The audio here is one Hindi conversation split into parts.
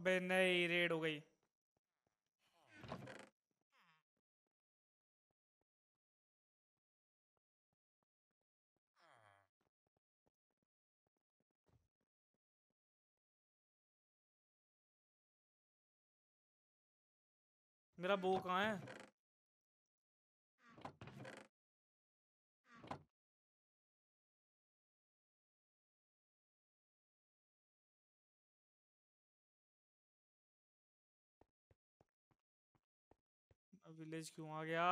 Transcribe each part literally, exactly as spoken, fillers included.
अबे नहीं, रेड हो गई। मेरा बो कहाँ है? विलेज क्यों आ गया?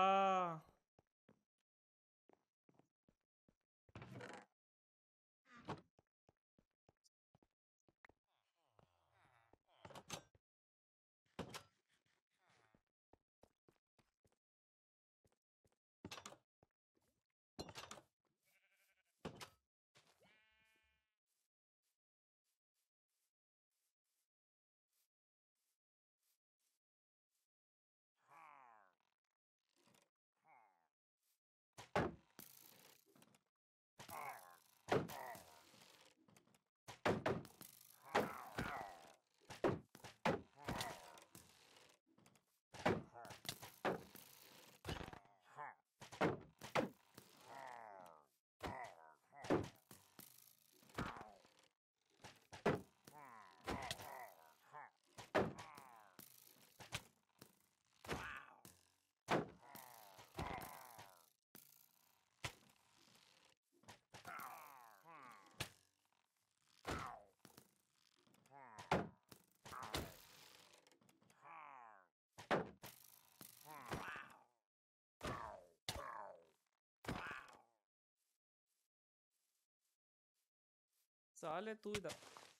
साले तू इधर।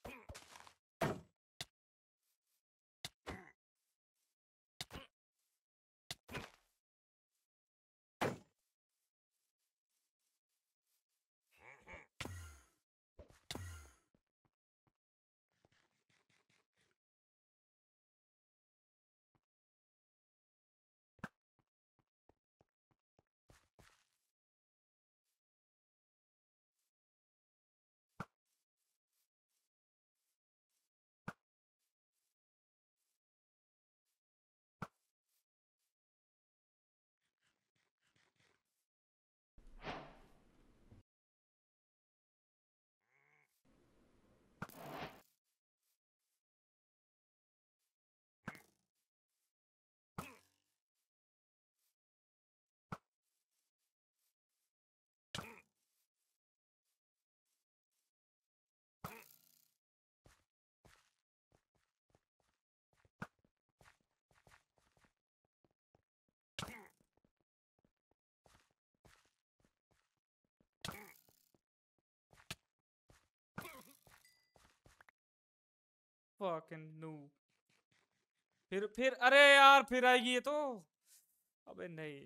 फकिंग नू। फिर फिर अरे यार, फिर आएगी ये तो। अबे नहीं।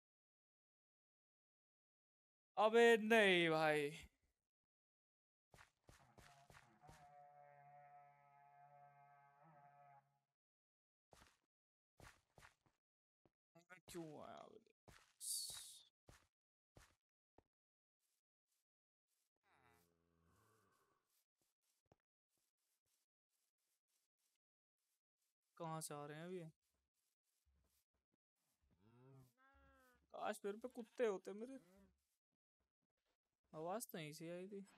अबे नहीं भाई। मैं क्यों आया विलेज? कहाँ से आ रहे हैं अभी? काश मेरे पे कुत्ते होते मेरे। आवाज तो यहीं से आई थी।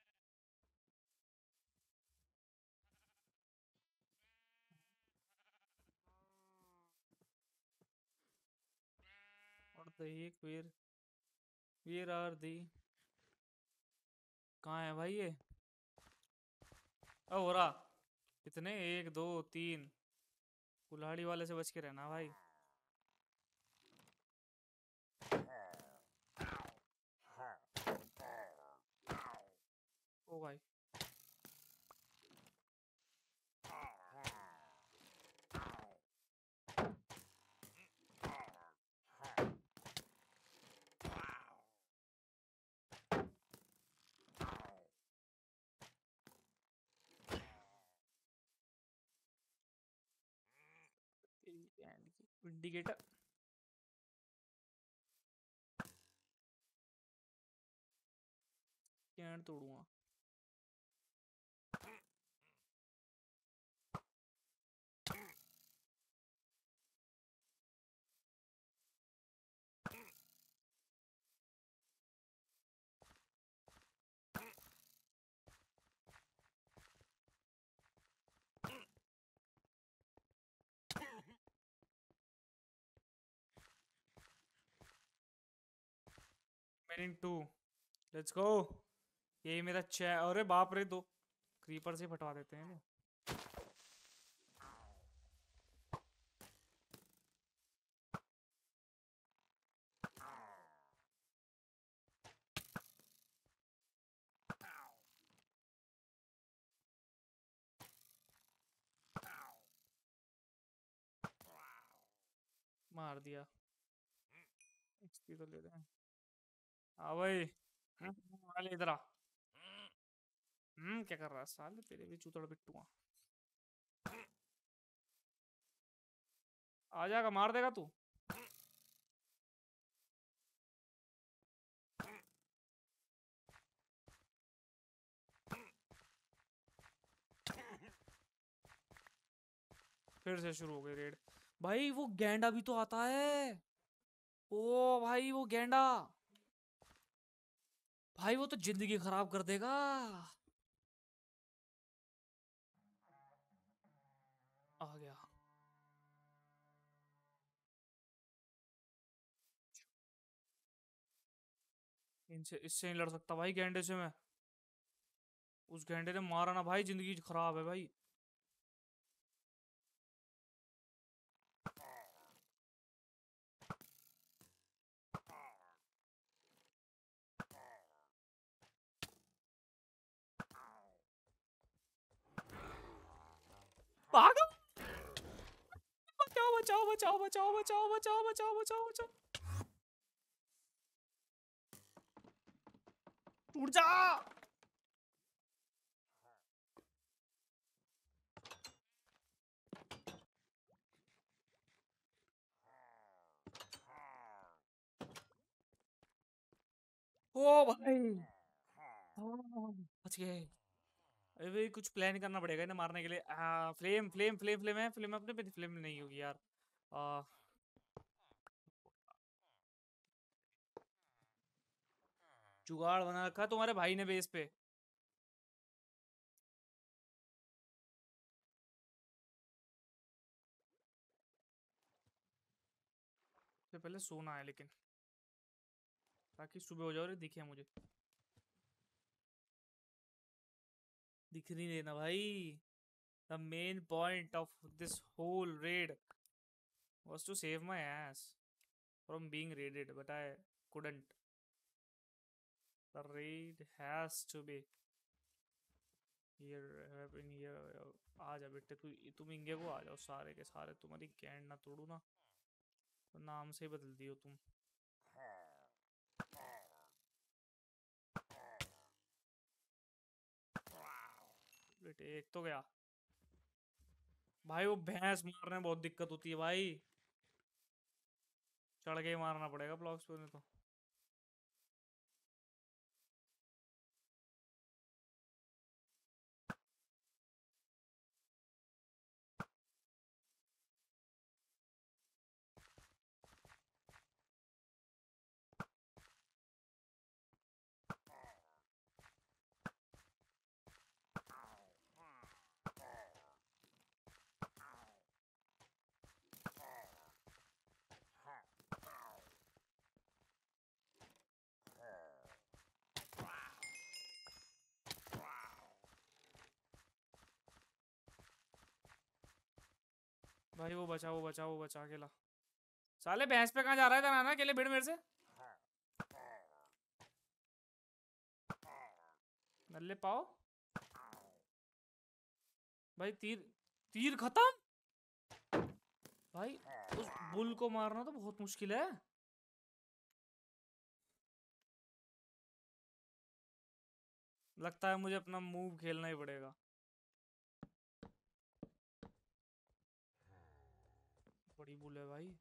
और द एक वेयर वेयर आर दी। कहाँ है भाई ये? ओ हो रहा। कितने? एक दो तीन। कुल्हाड़ी वाले से बच के रहना भाई। ओ भाई। इंडिकेटर। कैन तोड़ूंगा। Remaining two. Let's go. यही मेरा चे, अरे बाप रे, दो क्रीपर से फटवा देते हैं। मार दिया। एक्सपी तो ले रहे हैं। हाँ भाई। हम्म, वाले इधर आ। हम्म क्या कर रहा है साले, तेरे भी चूतड़ बिट्टुआ। आ जाएगा, मार देगा तू। फिर से शुरू हो गई रेड। भाई वो गैंडा भी तो आता है। ओ भाई वो गैंडा, भाई वो तो जिंदगी खराब कर देगा। आ गया। इनसे इससे नहीं लड़ सकता भाई, गैंडे से मैं। उस गैंडे ने मारा ना भाई, जिंदगी खराब है भाई। भागो। बचाओ बचाओ बचाओ बचाओ बचाओ बचाओ बचाओ बचाओ बचाओ। टूट जा। ओ भाई। हाँ, बच गए। अरे भाई कुछ प्लान करना पड़ेगा इन्हें मारने के लिए। आ, फ्लेम फ्लेम फ्लेम फ्लेम है, फ्लेम अपने पे, फ्लेम नहीं होगी यार। आ, जुगाड़ बना रखा है तुम्हारे भाई ने बेस पे। से पहले सोना है लेकिन, ताकि सुबह हो जाए और ये दिखे मुझे। दिख नहीं देना भाई। The main point of this whole raid was to save my ass from being raided, but I couldn't. The raid has to be here, have been here. आ जा बेटे, तू तुम इंगे को आ जाओ सारे के सारे, तुम्हारी गैंड ना तोड़ू ना, तो नाम से ही बदल दियो तुम। बेटे एक तो गया। भाई वो भैंस मारने में बहुत दिक्कत होती है भाई, चढ़ के ही मारना पड़ेगा ब्लॉक्स पे उन्हें तो। भाई वो बचा, वो बचा, वो बचा अकेला। साले भैंस पे कहाँ जा रहा है तेरा, आना अकेले भिड़ मेरे से। नल्ले पाओ। भाई तीर, तीर खत्म। भाई उस बुल को मारना तो बहुत मुश्किल है। लगता है मुझे अपना मूव खेलना ही पड़ेगा। बड़ी बुल है भाई।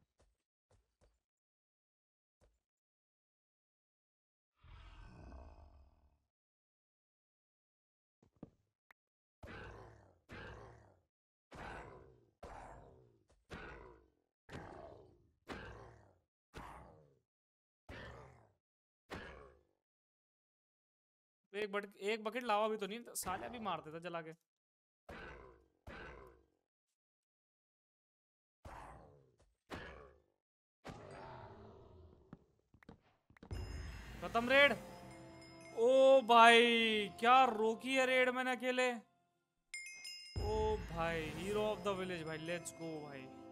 एक बट एक बकेट लावा भी तो नहीं, साले अभी मार देता जला के। खत्म। खत्म रेड। ओ भाई क्या रोकी है रेड मैंने अकेले। ओ भाई हीरो ऑफ द विलेज भाई, लेट्स गो भाई।